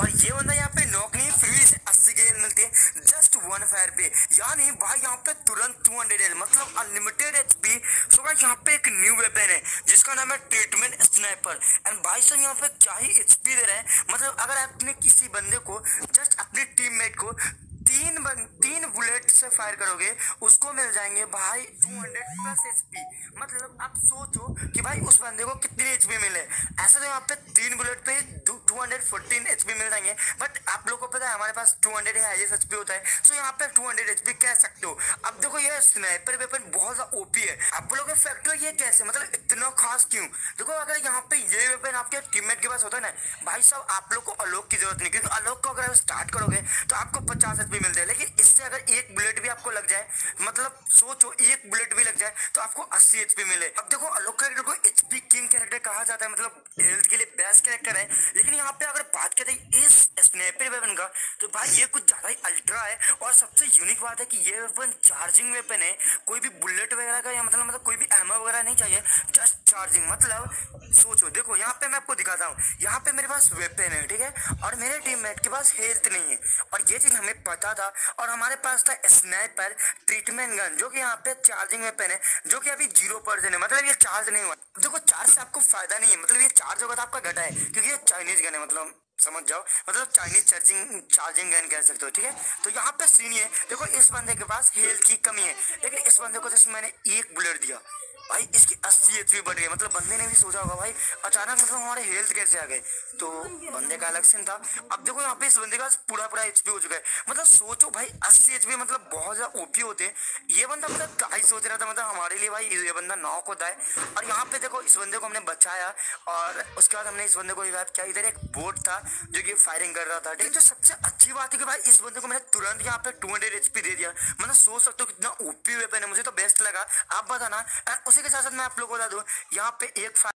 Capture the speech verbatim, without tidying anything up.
और ये बंदा यहाँ पे नॉक नहीं, फ्री से अस्सी के एल मिलते हैं जस्ट वन फायर पे, यानी भाई यहाँ पे तुरंत टू हंड्रेड एल मतलब अनलिमिटेड एचपी। सो गाइस यहाँ पे एक न्यू वेपन है जिसका नाम है ट्रीटमेंट स्नाइपर। एंड भाई साहब यहाँ पे क्या ही एचपी दे रहे हैं, मतलब अगर आपने किसी बंदे को जस्ट अपने टीममेट को तीन बन, तीन बुलेट से फायर करोगे उसको मिल जाएंगे भाई टू हंड्रेड प्लस एचपी। मतलब आप सोचो कि भाई उस बंदे को कितनी एचपी मिले। ऐसे तो यहाँ पे तीन बुलेट पे टू हंड्रेड फोर्टीन एचपी मिल जाएंगे, बट आप लोगों को पता है हमारे पास टू हंड्रेड हाईएस्ट एचपी होता है, सो यहाँ पे टू हंड्रेड एचपी कह सकते हो। अब देखो ये स्नाइपर वेपन बहुत ज्यादा ओपी है। आप बोलोगे फैक्टर ये कैसे, मतलब इतना खास क्यों? देखो अगर यहाँ पे ये वेपन आपके टीममेट के पास होता है ना भाई साहब, आप लोग को अलोक की जरूरत नहीं, क्योंकि अलोक को अगर स्टार्ट करोगे तो आपको पचास एचपी मिलते हैं, लेकिन इससे अगर एक बुलेट भी आपको लग जाए, मतलब सोचो एक बुलेट भी लग जाए तो आपको अस्सी एचपी मिले। अब देखो अलोक कैरेक्टर को एचपी किंग कैरेक्टर कहा जाता है, मतलब हेल्थ के लिए बेस्ट कैरेक्टर है। लेकिन यहाँ पे अगर बात करें इस स्नाइपर वेपन का तो भाई ये कुछ ज्यादा ही अल्ट्रा है। और सबसे यूनिक बात है कि ये वेपन चार्जिंग वेपन है, कोई भी बुलेट वगैरह का या मतलब मतलब कोई भी एमओ वगैरह नहीं चाहिए, जस्ट चार्जिंग। मतलब सोचो, देखो यहाँ पे मैं आपको दिखाता हूँ, यहाँ पे मेरे पास वेपन है ठीक है, और मेरे टीममेट के पास हेल्थ नहीं है, और ये चीज हमें पता था। और हमारे पास था स्नाइपर ट्रीटमेंट गन जो कि यहाँ पे चार्जिंग वेपन है, जो कि अभी जीरो परसेंट है, मतलब ये चार्ज नहीं हुआ। देखो चार्ज से आपको फायदा नहीं है, मतलब ये चार्ज होगा तो आपका घटा है, क्योंकि ये चाइनीज गन है, मतलब समझ जाओ, मतलब चाइनीज चार्जिंग चार्जिंग गन कह सकते हो ठीक है। तो यहाँ पे सीन है, देखो इस बंदे के पास हेल्थ की कमी है, लेकिन इस बंदे को जैसे मैंने एक बुलेट दिया भाई इसकी अस्सी एचपी बढ़ गई। मतलब बंदे ने भी सोचा होगा भाई अचानक मतलब हमारे हेल्थ कैसे आ गए, तो बंदे का अलग सीन था। अब देखो यहाँ पे इस बंदे का पूरा पूरा एचपी हो चुका है, मतलब सोचो भाई अस्सी एचपी मतलब बहुत ज्यादा ओपी होते हैं। ये बंदा मतलब क्या ही सोच रहा था, मतलब हमारे लिए भाई ये बंदा नॉक होता है। और यहाँ पे देखो इस बंदे को हमने बचाया, और उसके बाद हमने इस बंदे को रिवाइव किया। इधर एक बोट था जो कि फायरिंग कर रहा था ठीक है। जो सबसे अच्छी बात है कि भाई इस बंदे को मैंने तुरंत यहाँ पे टू हंड्रेड एचपी दे दिया, मतलब सोच सकते हो कितना ओपी वेपन है, मुझे तो बेस्ट लगा। आप बताना। उसी के साथ साथ मैं आप लोगों को बता दूं यहाँ पे एक